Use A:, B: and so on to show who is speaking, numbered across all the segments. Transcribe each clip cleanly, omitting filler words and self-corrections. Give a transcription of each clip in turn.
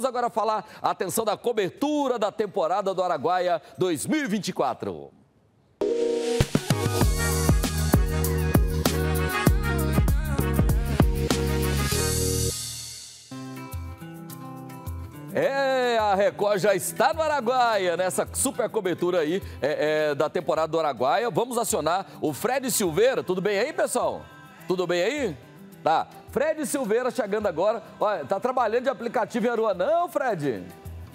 A: Vamos agora falar, atenção, da cobertura da temporada do Araguaia 2024. A Record já está no Araguaia, nessa super cobertura aí da temporada do Araguaia. Vamos acionar o Fred Silveira. Tudo bem aí, pessoal? Tudo bem aí? Tá. Fred Silveira chegando agora. Olha, tá trabalhando de aplicativo em Aruanã, Fred?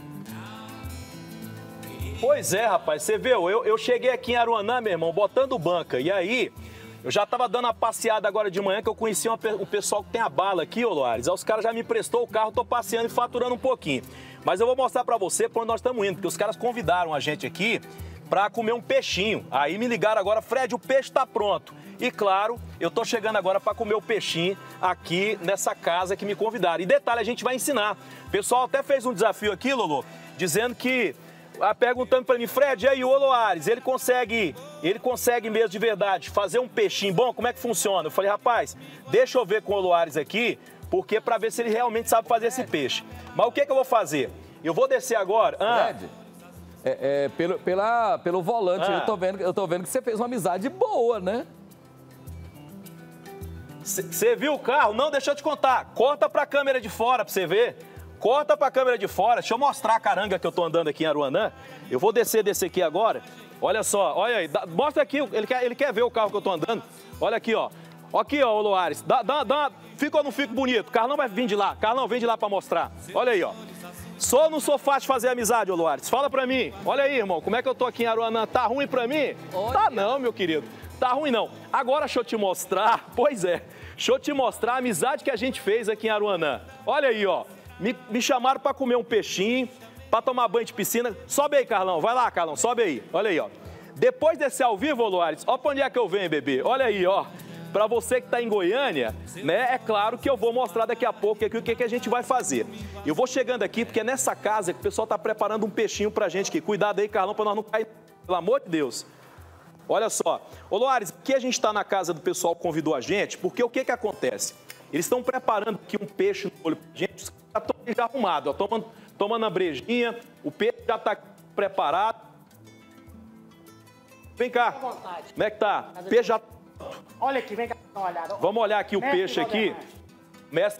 B: Pois é, rapaz. Você viu? Eu cheguei aqui em Aruanã, meu irmão, botando banca. E aí, eu já tava dando uma passeada agora de manhã, que eu conheci o pessoal que tem a bala aqui, ô Loares. Aí os caras já me emprestou o carro, tô passeando e faturando um pouquinho. Mas eu vou mostrar pra você pra onde nós estamos indo, porque os caras convidaram a gente aqui pra comer um peixinho. Aí me ligaram agora, Fred, o peixe tá pronto. E claro, eu tô chegando agora pra comer o peixinho aqui nessa casa que me convidaram. E detalhe, a gente vai ensinar. O pessoal até fez um desafio aqui, Lolo, dizendo que... perguntando pra mim, Fred, e aí o Loares, ele consegue mesmo de verdade fazer um peixinho bom? Como é que funciona? Eu falei, rapaz, deixa eu ver com o Loares aqui, porque pra ver se ele realmente sabe fazer esse peixe. Mas o que eu vou fazer? Eu vou descer agora...
A: Fred, pelo volante, eu tô vendo que você fez uma amizade boa, né?
B: Você viu o carro? Não, deixa eu te contar. Corta pra câmera de fora pra você ver. Corta pra câmera de fora. Deixa eu mostrar a caranga que eu tô andando aqui em Aruanã. Eu vou descer aqui agora. Olha só, olha aí. Mostra aqui, ele quer ver o carro que eu tô andando. Olha aqui, ó. Aqui, ó, o Loares. Fica ou não fica bonito? O Carlão vai vir de lá. Carlão, vem de lá pra mostrar. Olha aí, ó. Sou ou não sou fácil de fazer amizade, ô Loares? Fala pra mim. Olha aí, irmão, como é que eu tô aqui em Aruanã? Tá ruim pra mim? Olha. Tá não, meu querido. Tá ruim não. Agora deixa eu te mostrar, pois é, deixa eu te mostrar a amizade que a gente fez aqui em Aruanã. Olha aí, ó. Me chamaram pra comer um peixinho, pra tomar banho de piscina. Sobe aí, Carlão. Vai lá, Carlão. Sobe aí. Olha aí, ó. Depois desse ao vivo, ô Loares, ó pra onde é que eu venho, bebê. Olha aí, ó. Pra você que tá em Goiânia, né, é claro que eu vou mostrar daqui a pouco aqui o que a gente vai fazer. Eu vou chegando aqui, porque é nessa casa que o pessoal tá preparando um peixinho pra gente aqui. Cuidado aí, Carlão, pra nós não cair, pelo amor de Deus. Olha só. Ô, Loares, aqui a gente tá na casa do pessoal que convidou a gente, porque o que acontece? Eles estão preparando aqui um peixe no olho pra gente, os caras estão já arrumados, ó, tomando a brejinha, o peixe já tá preparado. Vem cá. Como é que tá? O peixe já...
C: Olha aqui, vem cá, dá uma olhada.
B: Vamos olhar aqui o peixe aqui. Mestre.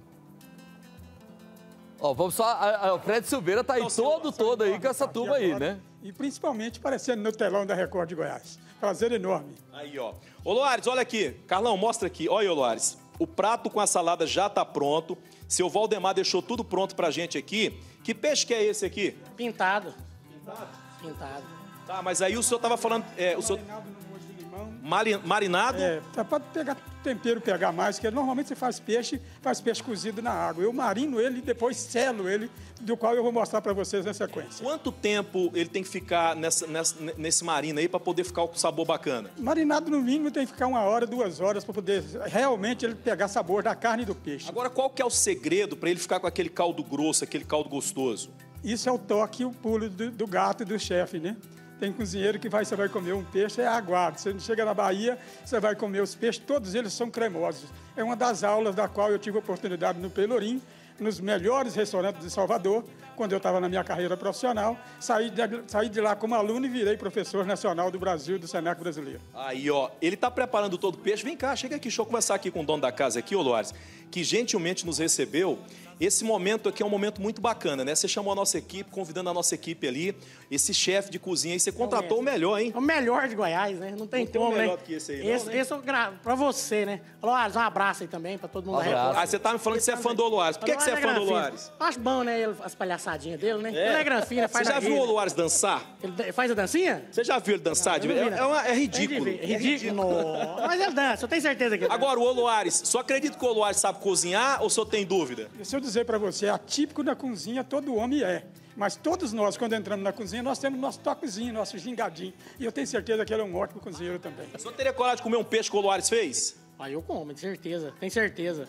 A: Ó, vamos só... O Fred Silveira tá aí todo aí com essa turma aí, né?
D: E principalmente aparecendo no telão da Record de Goiás. Prazer enorme.
B: Aí, ó. Ô, Loares, olha aqui. Carlão, mostra aqui. Olha aí, Loares. O prato com a salada já tá pronto. Seu Valdemar deixou tudo pronto pra gente aqui. Que peixe que é esse aqui?
C: Pintado. Pintado.
B: Tá, mas aí o senhor tava falando... o senhor... Marinado?
D: Pode pegar tempero, pegar mais, porque normalmente você faz peixe cozido na água. Eu marino ele e depois selo ele, do qual eu vou mostrar para vocês na sequência.
B: Quanto tempo ele tem que ficar nesse marino aí para poder ficar com sabor bacana?
D: Marinado no mínimo tem que ficar 1 hora, 2 horas para poder realmente ele pegar sabor da carne e do peixe.
B: Agora, qual que é o segredo para ele ficar com aquele caldo grosso, aquele caldo gostoso?
D: Isso é o toque e o pulo do gato do chefe, né? Tem cozinheiro que você vai comer um peixe, é aguado. Você chega na Bahia, você vai comer os peixes, todos eles são cremosos. É uma das aulas da qual eu tive a oportunidade no Pelourinho, nos melhores restaurantes de Salvador, quando eu estava na minha carreira profissional. Saí de lá como aluno e virei professor nacional do Brasil, do Senac brasileiro.
B: Aí, ó, ele está preparando todo o peixe. Vem cá, chega aqui, deixa eu conversar aqui com o dono da casa aqui, ô Loares, que gentilmente nos recebeu. Esse momento aqui é um momento muito bacana, né? Você chamou a nossa equipe, convidando a nossa equipe ali, esse chefe de cozinha aí, você contratou o melhor, hein?
C: O melhor de Goiás, né? Não tem como, né?
B: melhor que esse aí, não, né?
C: Esse eu gravo pra você, né? Loares, um abraço aí também pra todo mundo da Record.
B: Ah, você tá me falando que você é fã do Loares. Por que você é fã do Loares?
C: Acho bom, né? As palhaçadinhas dele, né? Ele é granfina, faz
B: Você já viu o Loares dançar?
C: Ele faz a dancinha?
B: Você já viu ele dançar? É ridículo.
C: É ridículo. Mas ele dança, eu tenho certeza que ele
B: Agora, o Loares, só acredita que o Loares sabe cozinhar ou o senhor tem dúvida?
D: Se eu dizer pra você, atípico na cozinha, todo homem é. Mas todos nós, quando entramos na cozinha, nós temos nosso toquezinho, nosso gingadinho. E eu tenho certeza que ele é um ótimo cozinheiro também.
B: O senhor teria coragem de comer um peixe que o Loares fez?
C: Ah, eu como, de certeza. Tem certeza.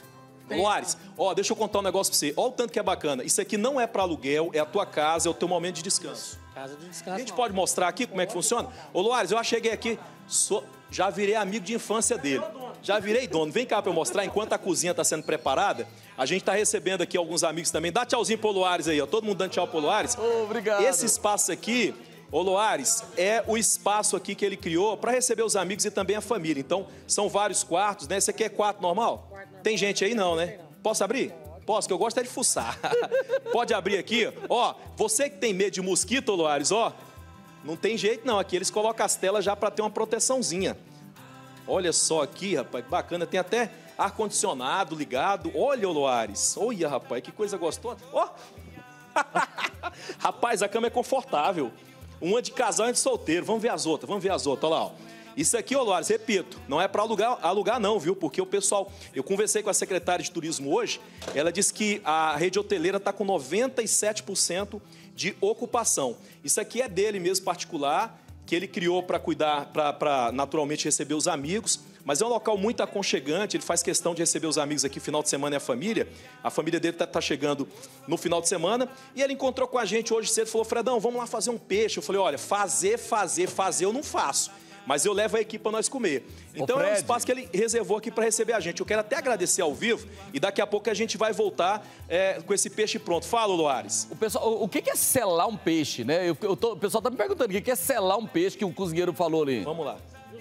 B: Loares, ó, deixa eu contar um negócio pra você. Ó o tanto que é bacana. Isso aqui não é para aluguel, é a tua casa, é o teu momento de descanso.
C: Casa de descanso.
B: A gente pode mostrar aqui como é que funciona? Ô, Loares, eu cheguei aqui, já virei amigo de infância dele. Já virei dono. Vem cá para eu mostrar, enquanto a cozinha está sendo preparada, a gente está recebendo aqui alguns amigos também. Dá tchauzinho pro Loares aí, ó. Todo mundo dando tchau pro Loares.
A: Obrigado.
B: Esse espaço aqui, ô Loares, é o espaço aqui que ele criou para receber os amigos e também a família. Então, são vários quartos, né? Esse aqui é quarto normal? Tem gente aí não, né? Posso abrir? Posso, que eu gosto é de fuçar. Pode abrir aqui. Ó, você que tem medo de mosquito, Loares, ó, não tem jeito não. Aqui eles colocam as telas já para ter uma proteçãozinha. Olha só aqui, rapaz, que bacana. Tem até ar-condicionado ligado. Olha, Loares. Olha, rapaz, que coisa gostosa. Ó. Rapaz, a cama é confortável. Uma de casal e de solteiro. Vamos ver as outras, Olha lá, ó. Isso aqui, ô Loares, repito, não é para alugar não, viu? Porque o pessoal... Eu conversei com a secretária de turismo hoje, ela disse que a rede hoteleira está com 97% de ocupação. Isso aqui é dele mesmo, particular, que ele criou para cuidar, para naturalmente receber os amigos, mas é um local muito aconchegante, ele faz questão de receber os amigos aqui final de semana e a família dele tá chegando no final de semana, e ele encontrou com a gente hoje cedo e falou, Fredão, vamos lá fazer um peixe. Eu falei, olha, fazer eu não faço, mas eu levo a equipe para nós comer. Então é um espaço que ele reservou aqui para receber a gente. Eu quero até agradecer ao vivo e daqui a pouco a gente vai voltar com esse peixe pronto. Fala, Loares.
A: O que é selar um peixe, né? O pessoal tá me perguntando o que é selar um peixe que o cozinheiro falou ali.
B: Vamos lá.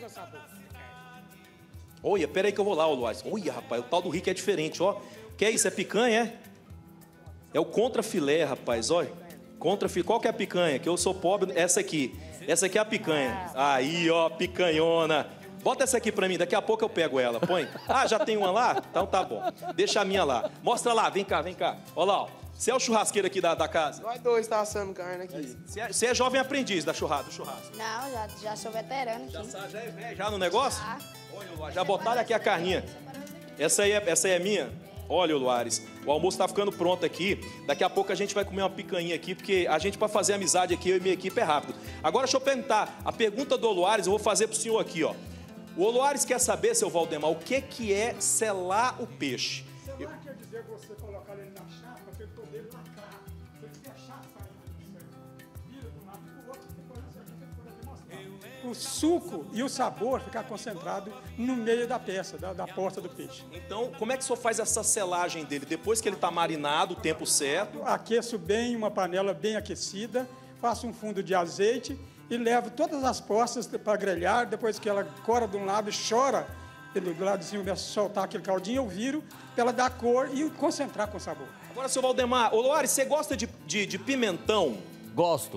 B: Olha, peraí que eu vou lá, Loares. Olha, rapaz, o tal do Rick é diferente, ó. Que é isso? É picanha, é? É o contrafilé, rapaz, olha. Contrafilé. Qual que é a picanha? Que eu sou pobre, essa aqui. Essa aqui é a picanha. Aí, ó, picanhona. Bota essa aqui pra mim, daqui a pouco eu pego ela. Põe. Ah, já tem uma lá? Então tá bom. Deixa a minha lá. Mostra lá, vem cá. Olha lá, ó. Você é o churrasqueiro aqui da casa?
E: Nós dois tá assando carne aqui.
B: Você é jovem aprendiz do churrasco?
F: Não, já sou veterano.
B: Já é velho já no negócio? Olha, já botaram aqui a carninha. Essa aí é minha? Olha, Loares, o almoço tá ficando pronto aqui. Daqui a pouco a gente vai comer uma picanha aqui, porque a gente, para fazer amizade aqui, eu e minha equipe, é rápido. Agora, deixa eu perguntar. A pergunta do Loares eu vou fazer pro senhor aqui, ó. O Loares quer saber, seu Valdemar, o que é selar o peixe?
D: Selar quer dizer você colocar ele na chapa para ele poder lacrar. Se ele fechar a farinha, vira de um lado para o outro, depois você pode demonstrar. O suco e o sabor ficar concentrado no meio da peça, da porta do peixe.
B: Então, como é que o senhor faz essa selagem dele? Depois que ele está marinado, o tempo certo?
D: Aqueço bem uma panela bem aquecida, faço um fundo de azeite e levo todas as postas para grelhar. Depois que ela cora de um lado e chora, do ladozinho começa a soltar aquele caldinho, eu viro para ela dar cor e concentrar com o sabor.
B: Agora, seu Valdemar, ô Loares, você gosta de pimentão?
A: Gosto.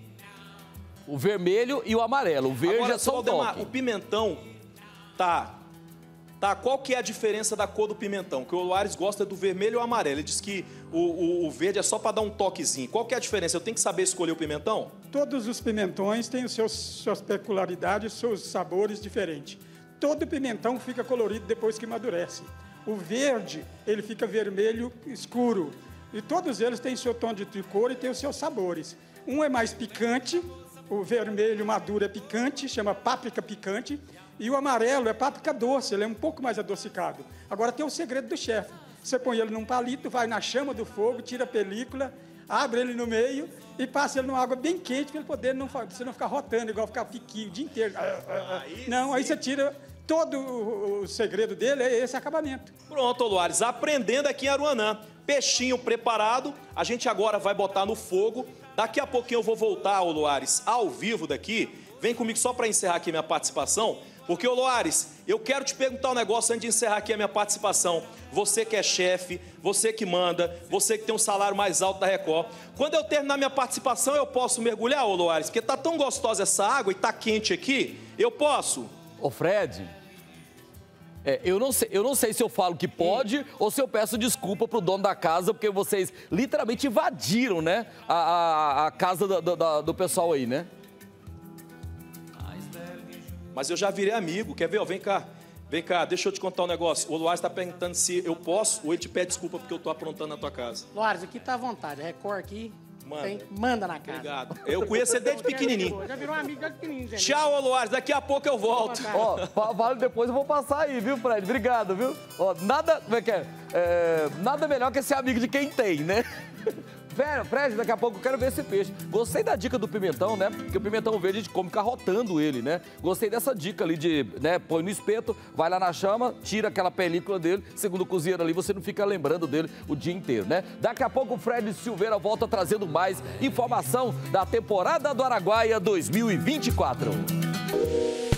A: O vermelho e o amarelo. O verde
B: agora,
A: é só o toque.
B: O pimentão tá. Qual que é a diferença da cor do pimentão? Que o Loares gosta do vermelho ou amarelo. Ele diz que o verde é só para dar um toquezinho. Qual que é a diferença? Eu tenho que saber escolher o pimentão?
D: Todos os pimentões têm suas peculiaridades, seus sabores diferentes. Todo pimentão fica colorido depois que amadurece. O verde, ele fica vermelho escuro. E todos eles têm seu tom de cor e têm os seus sabores. Um é mais picante, o vermelho maduro é picante, chama páprica picante. E o amarelo é páprica doce, ele é um pouco mais adocicado. Agora tem o segredo do chefe. Você põe ele num palito, vai na chama do fogo, tira a película, abre ele no meio e passa ele numa água bem quente para ele poder você não ficar rotando, igual ficar piquinho o dia inteiro. Não, aí você tira... Todo o segredo dele é esse acabamento.
B: Pronto, Loares, aprendendo aqui em Aruanã. Peixinho preparado, a gente agora vai botar no fogo. Daqui a pouquinho eu vou voltar, Loares, ao vivo daqui. Vem comigo só para encerrar aqui minha participação. Porque, Loares, eu quero te perguntar um negócio antes de encerrar aqui a minha participação. Você que é chefe, você que manda, você que tem um salário mais alto da Record. Quando eu terminar minha participação, eu posso mergulhar, Loares? Porque tá tão gostosa essa água e tá quente aqui. Eu posso?
A: Ô, Fred, eu não sei se eu falo que pode ou se eu peço desculpa pro dono da casa, porque vocês literalmente invadiram, né, a casa do pessoal aí, né?
B: Mas eu já virei amigo, quer ver? Ó, vem cá, deixa eu te contar um negócio. O Loares está perguntando se eu posso ou ele te pede desculpa porque eu tô aprontando na tua casa.
C: Loares, aqui tá à vontade. Record aqui, Manda na casa.
B: Obrigado. Eu conheço você desde pequenininho.
C: Já virou um amigo desde pequenininho, gente.
B: Tchau, Luares. Daqui a pouco eu volto.
A: Ó, vale depois eu vou passar aí, viu, Fred? Obrigado, viu? Ó, nada, como é que é? Nada melhor que ser amigo de quem tem, né? Fred, daqui a pouco eu quero ver esse peixe. Gostei da dica do pimentão, né? Porque o pimentão verde a gente come carrotando ele, né? Gostei dessa dica ali de, né, põe no espeto, vai lá na chama, tira aquela película dele, segundo o cozinheiro ali, você não fica lembrando dele o dia inteiro, né? Daqui a pouco o Fred Silveira volta trazendo mais informação da temporada do Araguaia 2024.